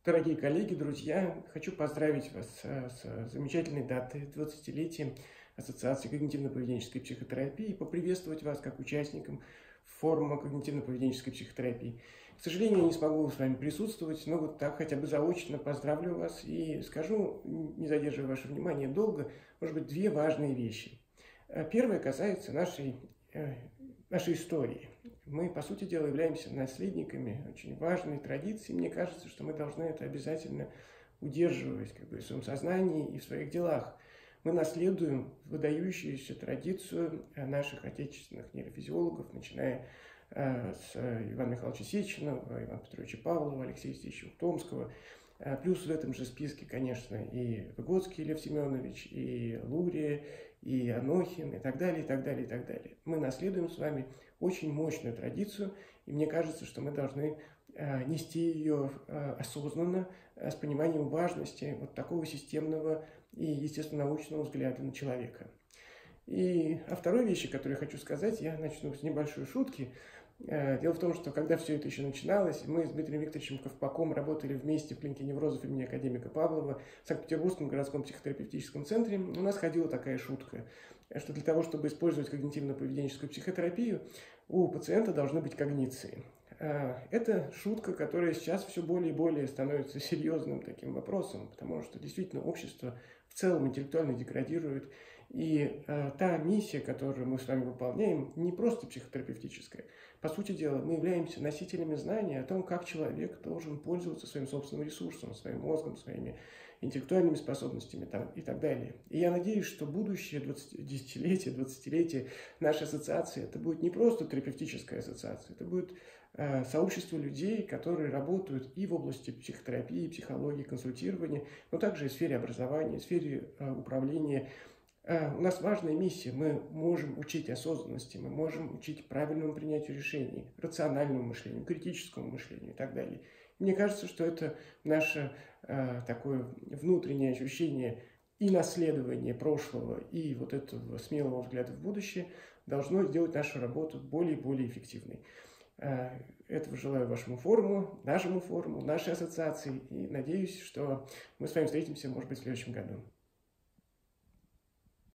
Дорогие коллеги, друзья, хочу поздравить вас с замечательной датой 20-летия Ассоциации когнитивно-поведенческой психотерапии и поприветствовать вас как участникам форума когнитивно-поведенческой психотерапии. К сожалению, я не смогу с вами присутствовать, но вот так хотя бы заочно поздравлю вас и скажу, не задерживая ваше внимание долго, может быть, две важные вещи. Первое касается нашей истории. Мы, по сути дела, являемся наследниками очень важной традиции. Мне кажется, что мы должны это обязательно удерживать в своем сознании и в своих делах. Мы наследуем выдающуюся традицию наших отечественных нейрофизиологов, начиная с Ивана Михайловича Сеченова, Ивана Петровича Павлова, Алексея Евстафьевича Томского. Плюс в этом же списке, конечно, и Выгодский Лев Семенович, и Лурия, и Анохин, и так далее, и так далее, и так далее. Мы наследуем с вами очень мощную традицию, и мне кажется, что мы должны нести ее осознанно, с пониманием важности вот такого системного и, естественно, научного взгляда на человека. О второй вещи, которую я хочу сказать, я начну с небольшой шутки. Дело в том, что когда все это еще начиналось, мы с Дмитрием Викторовичем Ковпаком работали вместе в клинике неврозов имени академика Павлова в Санкт-Петербургском городском психотерапевтическом центре. У нас ходила такая шутка, что для того, чтобы использовать когнитивно-поведенческую психотерапию, у пациента должны быть когниции. Это шутка, которая сейчас все более и более становится серьезным таким вопросом, потому что действительно общество в целом интеллектуально деградирует. И та миссия, которую мы с вами выполняем, не просто психотерапевтическая. По сути дела, мы являемся носителями знания о том, как человек должен пользоваться своим собственным ресурсом, своим мозгом, своими интеллектуальными способностями и так далее. И я надеюсь, что будущее 10-летие, 20-летие нашей ассоциации, это будет не просто терапевтическая ассоциация, это будет сообщество людей, которые работают и в области психотерапии, психологии, консультирования, но также и в сфере образования, в сфере управления. У нас важная миссия. Мы можем учить осознанности, мы можем учить правильному принятию решений, рациональному мышлению, критическому мышлению и так далее. Мне кажется, что это наше такое внутреннее ощущение и наследование прошлого, и вот этого смелого взгляда в будущее должно сделать нашу работу более и более эффективной. Этого желаю вашему форуму, нашей ассоциации, и надеюсь, что мы с вами встретимся, может быть, в следующем году.